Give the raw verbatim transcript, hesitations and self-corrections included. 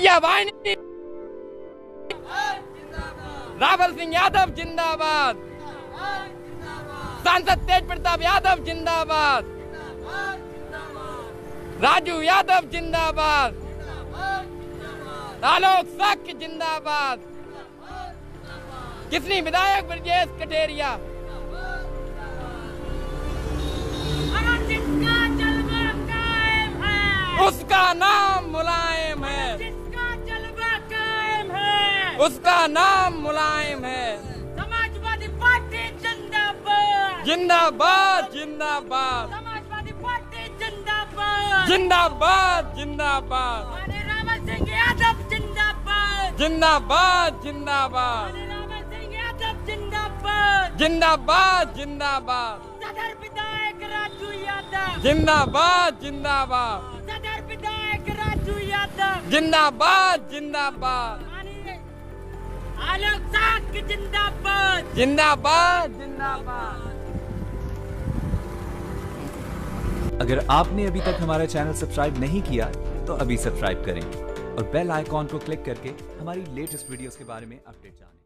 विजय वाहिनी, रावल सिंह यादव जिंदाबाद, सांसद तेज प्रताप यादव जिंदाबाद, राजू यादव जिंदाबाद, आलोक साक्य जिंदाबाद, किसनी विधायक ब्रजेश कटेरिया, जिसका जलवा कायम है उसका नाम मुलायम है, जिसका जलवा कायम है उसका नाम मुलायम है। समाजवादी पार्टी जिंदाबाद, जिंदाबाद जिंदाबाद समाजवादी पार्टी जिंदाबाद, जिंदाबाद जिंदाबाद माननीय रावल सिंह यादव जिंदाबाद, जिंदाबाद जिंदाबाद माननीय रावल सिंह यादव जिंदाबाद, जिंदाबाद जिंदाबाद सदर विधायक राजू यादव, जिंदाबाद जिंदाबाद सदर विधायक राजू यादव, जिंदाबाद जिंदाबाद माननीय आलोक साक्य जिंदाबाद, जिंदाबाद जिंदाबाद। अगर आपने अभी तक हमारा चैनल सब्सक्राइब नहीं किया तो अभी सब्सक्राइब करें और बेल आइकॉन को क्लिक करके हमारी लेटेस्ट वीडियोस के बारे में अपडेट जानें।